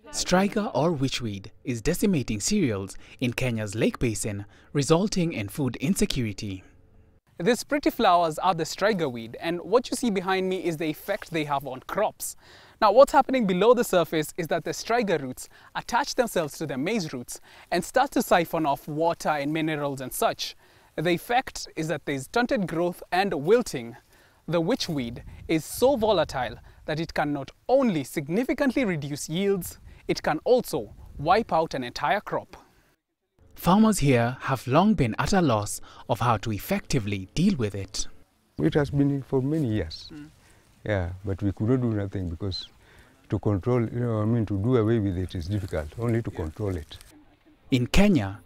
Striga or witchweed is decimating cereals in Kenya's Lake Basin, resulting in food insecurity. These pretty flowers are the striga weed, and what you see behind me is the effect they have on crops. Now, what's happening below the surface is that the striga roots attach themselves to the maize roots and start to siphon off water and minerals and such. The effect is that there's stunted growth and wilting. The witchweed is so volatile that it can not only significantly reduce yields, it can also wipe out an entire crop. Farmers here have long been at a loss of how to effectively deal with it. It has been for many years. Yeah, but we could not do nothing because to control, to do away with it is difficult, only to control it. In Kenya,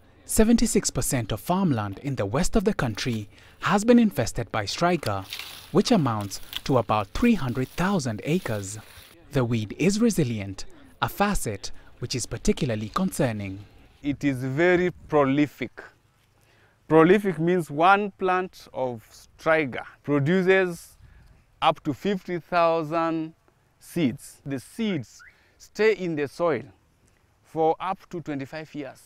76% of farmland in the west of the country has been infested by striga, which amounts to about 300,000 acres. The weed is resilient, a facet which is particularly concerning. It is very prolific. Prolific means one plant of striga produces up to 50,000 seeds. The seeds stay in the soil for up to 25 years.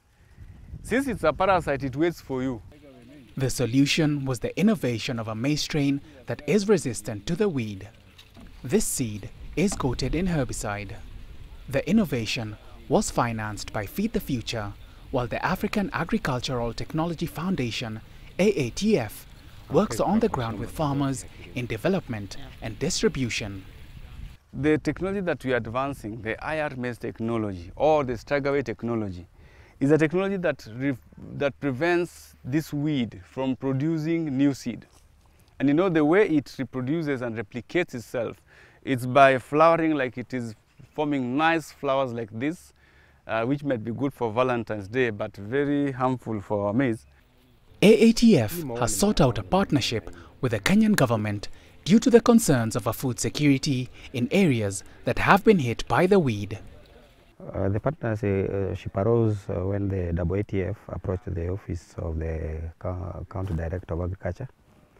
Since it's a parasite, it waits for you. The solution was the innovation of a maize strain that is resistant to the weed. This seed is coated in herbicide. The innovation was financed by Feed the Future, while the African Agricultural Technology Foundation, AATF, works on the ground with farmers in development and distribution. The technology that we are advancing, the IR maize technology or the striga technology, is a technology that prevents this weed from producing new seed. And the way it reproduces and replicates itself, it's by flowering, like it is forming nice flowers like this, which might be good for Valentine's Day, but very harmful for our maize. AATF has sought out a partnership with the Kenyan government due to the concerns of food security in areas that have been hit by the weed. The partnership arose when the AATF approached the office of the County Director of Agriculture,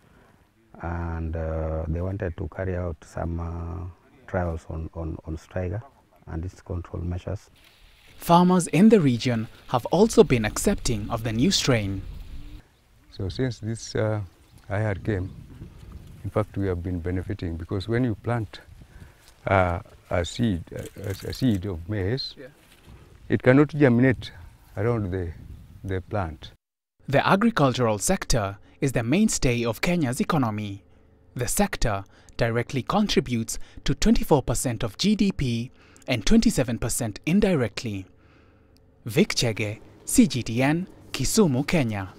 and they wanted to carry out some trials on striga and its control measures. Farmers in the region have also been accepting of the new strain. So since this IR came, in fact we have been benefiting, because when you plant a seed of maize, it cannot germinate around the plant. The agricultural sector is the mainstay of Kenya's economy. The sector directly contributes to 24% of GDP and 27% indirectly. Vic Chege, CGTN, Kisumu, Kenya.